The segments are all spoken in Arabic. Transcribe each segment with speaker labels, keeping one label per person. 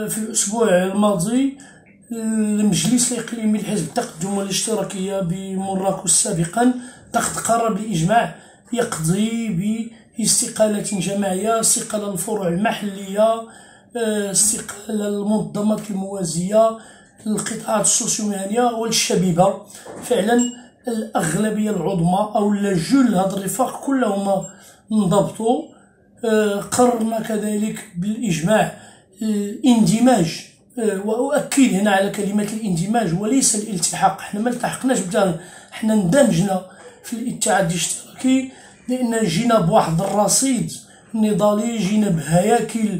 Speaker 1: في الأسبوع الماضي المجلس الإقليمي لحزب التقدم والاشتراكية بمراكش سابقا اتخذ قرار بالإجماع يقضي باستقالة جماعية، استقالة الفروع المحلية، استقالة المنظمات الموازية، القطاعات السوسيومهنية والشبيبة. فعلا الأغلبية العظمى أو جل هذا الرفاق كلهم انضبطوا. قررنا كذلك بالإجماع الاندماج، وأؤكد هنا على كلمة الاندماج وليس الالتحاق. احنا ما التحقناش بدار، احنا اندمجنا في الاتحاد الاشتراكي لأن جينا بواحد الرصيد نضالي، جينا بهياكل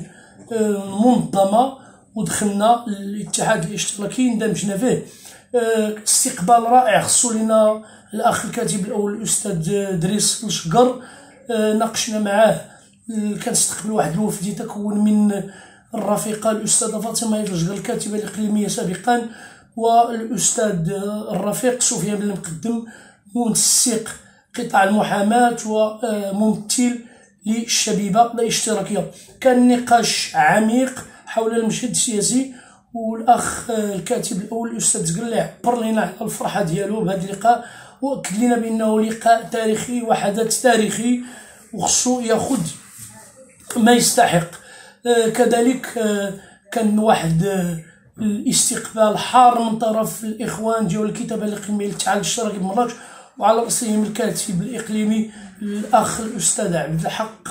Speaker 1: منظمة ودخلنا الاتحاد الاشتراكي اندمجنا فيه. استقبال رائع خصو لنا الأخ الكاتب الأول الأستاذ دريس الشقر، ناقشنا معاه، كنستقبل واحد الوفد يتكون من الرفيقة الأستاذة فاطمة الشقر الكاتبة الإقليمية سابقا، والأستاذ الرفيق سفيان بن المقدم منسق قطاع المحاماة وممثل للشبيبة الاشتراكية. كان نقاش عميق حول المشهد السياسي، والأخ الكاتب الأول الأستاذ زقلي عبر لنا على الفرحة ديالو بهذا اللقاء، وأكد لنا بأنه لقاء تاريخي وحدث تاريخي وخصو ياخذ ما يستحق. كذلك كان واحد الاستقبال حار من طرف الإخوان ديال الكتابة الإقليمية للاتحاد الاشتراكي بمراكش، وعلى رأسهم الكاتب الإقليمي الأخ الأستاذ عبد الحق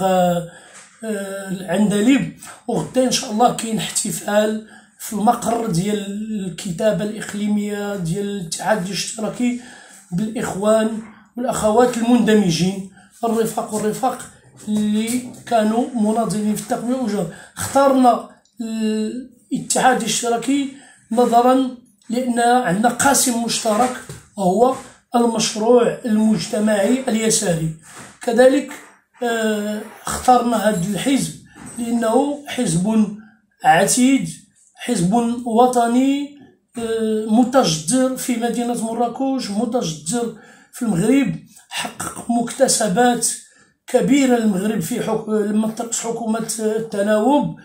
Speaker 1: العندليب. وغدا إن شاء الله كاين احتفال في المقر ديال الكتابة الإقليمية ديال الاتحاد الاشتراكي بالإخوان والأخوات المندمجين، الرفاق اللي كانوا مناضلين في التقوية والجهاد. اخترنا الاتحاد الاشتراكي نظرا لأن عندنا قاسم مشترك وهو المشروع المجتمعي اليساري. كذلك اخترنا هذا الحزب لأنه حزب عتيد، حزب وطني متجذر في مدينة مراكش، متجذر في المغرب، حقق مكتسبات كبيرة للمغرب في منطقة حكومة التناوب.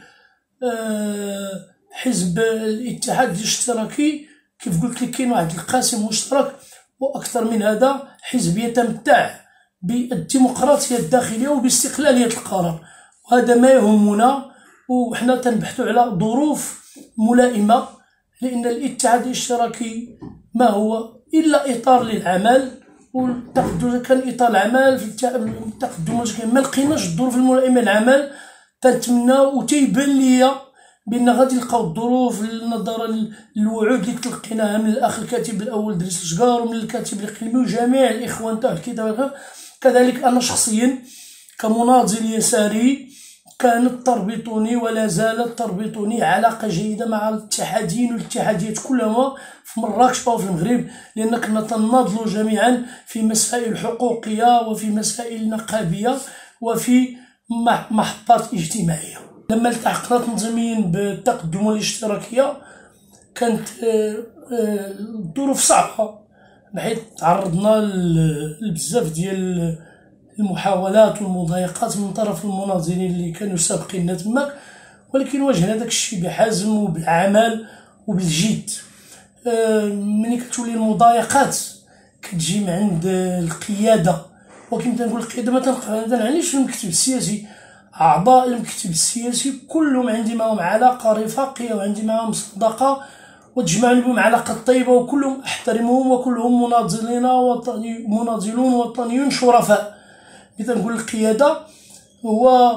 Speaker 1: حزب الاتحاد الاشتراكي كيف قلت لك كاين واحد القاسم مشترك، واكثر من هذا حزب يتمتع بالديمقراطيه الداخليه وباستقلاليه القرار، وهذا ما يهمنا. وحنا تنبحثوا على ظروف ملائمه، لان الاتحاد الاشتراكي ما هو الا اطار للعمل، والتقدم كان اطار العمل في التقدم ما لقيناش الظروف الملائمه للعمل. تنتمنى وتيبان ليا بان غادي نلقاو الظروف نظرا للوعود اللي تلقيناها من الاخ الكاتب الاول دريس الشقار ومن الكاتب الاقليمي وجميع الاخوان تاع الكتابه. كذلك انا شخصيا كمناضل يساري كانت تربطني ولا زالت تربطني علاقه جيده مع الاتحاديين والاتحاديات كلهم في مراكش او في المغرب، لان كنا تناضلوا جميعا في مسائل حقوقيه وفي مسائل نقابيه وفي محطات اجتماعيه. لما التحقنا تنظيميا بالتقدم والاشتراكيه كانت الظروف صعبه، بحيث تعرضنا لبزاف ديال المحاولات والمضايقات من طرف المناضلين اللي كانوا سابقيننا تماك، ولكن واجهنا داك الشيء بحزم وبالعمل وبالجد. ملي كتولي المضايقات كتجي من عند القياده، وكما تنقول القياده ما تنعنيش المكتب السياسي، اعضاء المكتب السياسي كلهم عندي معهم علاقه رفاقيه وعندي معهم صداقه وتجمعني بهم علاقه طيبه، وكلهم احترمهم وكلهم مناضلون وطنيون شرفاء. إذا نقول القيادة هو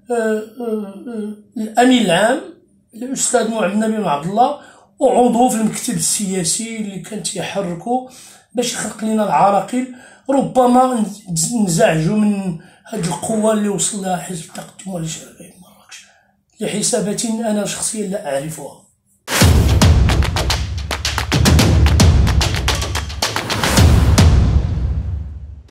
Speaker 1: الأمين العام الأستاذ معبد نبي بن عبد الله، وعضو في المكتب السياسي اللي كان تيحركو باش يخلق لنا العراقيل. ربما نزعجوا من هاد القوة اللي وصل لها حزب التقدم والاشتراكي مراكش لحسابات أنا شخصيا لا أعرفها.